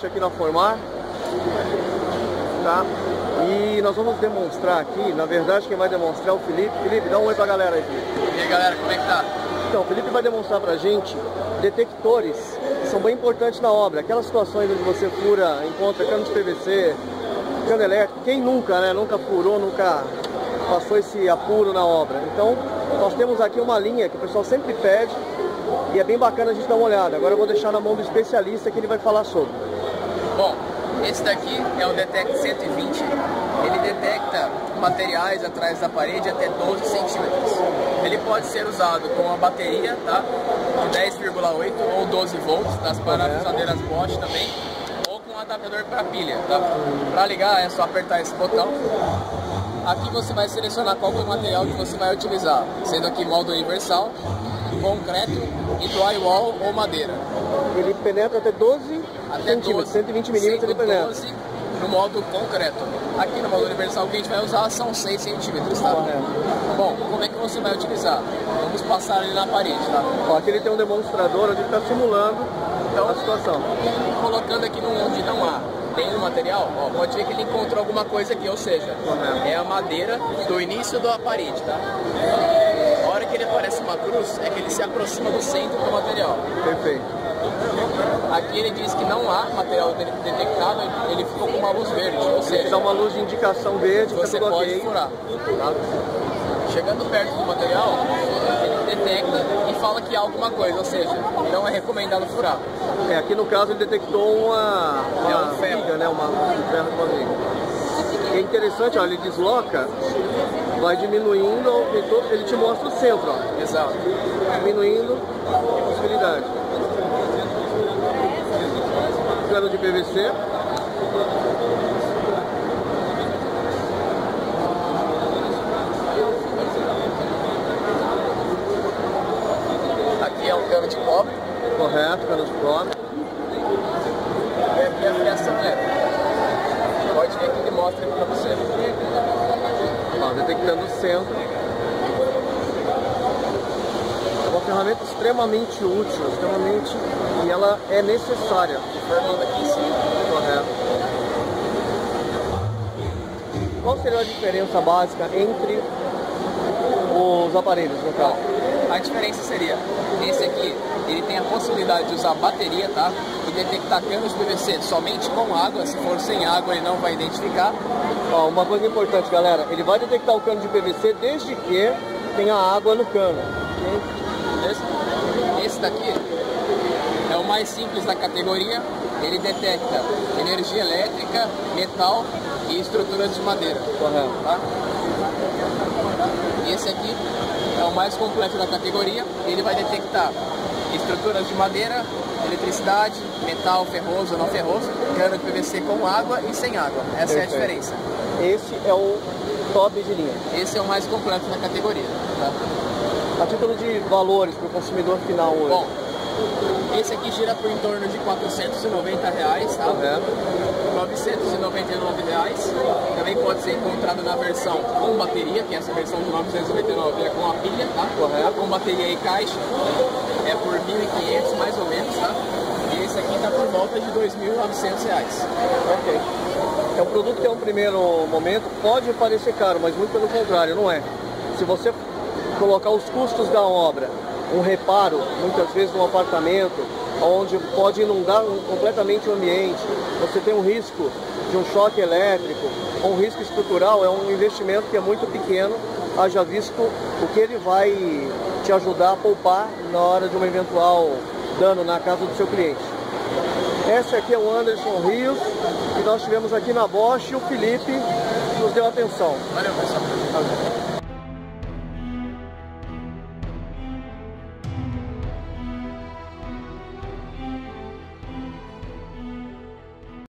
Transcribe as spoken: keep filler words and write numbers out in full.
Bosch aqui na Formar, tá? E nós vamos demonstrar aqui, na verdade quem vai demonstrar é o Felipe. Felipe, dá um oi pra galera aí, Felipe. E aí galera, como é que tá? Então, o Felipe vai demonstrar pra gente detectores que são bem importantes na obra. Aquelas situações onde você fura, encontra cano de P V C, cano elétrico. Quem nunca, né? Nunca furou, nunca passou esse apuro na obra. Então, nós temos aqui uma linha que o pessoal sempre pede e é bem bacana a gente dar uma olhada. Agora eu vou deixar na mão do especialista que ele vai falar sobre. Bom, esse daqui é o Detect cento e vinte. Ele detecta materiais atrás da parede até doze centímetros. Ele pode ser usado com uma bateria, tá? De dez vírgula oito ou doze volts, das parafusadeiras Bosch também, ou com um adaptador para pilha, tá? Para ligar é só apertar esse botão. Aqui você vai selecionar qual é o material que você vai utilizar, sendo aqui modo universal, concreto e drywall ou madeira. Ele penetra até doze centímetros, cento e vinte milímetros ele penetra. doze no modo concreto. Aqui no modo universal o que a gente vai usar são seis centímetros, tá? Correto. Bom, como é que você vai utilizar? Vamos passar ele na parede, tá? Ó, aqui ele tem um demonstrador onde ele está simulando então, a situação. Colocando aqui no onde não há tem um material, ó, pode ver que ele encontrou alguma coisa aqui, ou seja, correto, é a madeira do início da parede, tá? A hora que ele aparece uma cruz, é que ele se aproxima do centro do material. Perfeito. Aqui ele diz que não há material detectado, ele ficou com uma luz verde, ou seja, ele dá uma luz de indicação verde, você pode bloqueio, furar. Tá? Chegando perto do material, ele detecta e fala que há alguma coisa, ou seja, não é recomendado furar. É, aqui no caso ele detectou uma, uma é um ferro. viga, né, uma um ferro de uma viga. É interessante, ó, ele desloca, vai diminuindo, ele te mostra o centro, ó. Exato. Diminuindo a possibilidade. Cano de P V C. Aqui é um cano de cobre. Correto, cano de cobre. E aqui é a fiação elétrica. Pode ver que ele mostra aqui para você. Ó, detectando o centro. É uma ferramenta extremamente útil, extremamente, e ela é necessária. Formando aqui em cima. Correto. Qual seria a diferença básica entre os aparelhos, no caso? A diferença seria, esse aqui, ele tem a possibilidade de usar bateria, tá? E detectar canos de P V C somente com água, se for sem água ele não vai identificar. Ó, uma coisa importante, galera, ele vai detectar o cano de P V C desde que tenha água no cano. Esse, esse daqui é o mais simples da categoria, ele detecta energia elétrica, metal e estruturas de madeira. Correto. Tá? E esse aqui é o mais completo da categoria, ele vai detectar estruturas de madeira, eletricidade, metal ferroso ou não ferroso, cano de P V C com água e sem água. Essa Perfeito. É a diferença. Esse é o top de linha. Esse é o mais completo da categoria. Tá? A título de valores para o consumidor final hoje? Bom, esse aqui gira por em torno de quatrocentos e noventa reais, tá? Correto. novecentos e noventa e nove reais. Também pode ser encontrado na versão com bateria, que é essa versão de novecentos e noventa e nove é com a pilha, tá? Correto. Com bateria e caixa é por mil e quinhentos mais ou menos, tá? E esse aqui tá por volta de dois mil e novecentos reais. Ok. É um produto que, em um primeiro momento, pode parecer caro, mas muito pelo contrário, não é. Se você colocar os custos da obra, um reparo, muitas vezes num apartamento, onde pode inundar completamente o ambiente, você tem um risco de um choque elétrico, um risco estrutural, é um investimento que é muito pequeno, haja visto o que ele vai te ajudar a poupar na hora de um eventual dano na casa do seu cliente. Esse aqui é o Anderson Rios, que nós tivemos aqui na Bosch, e o Felipe nos deu atenção. Valeu, pessoal.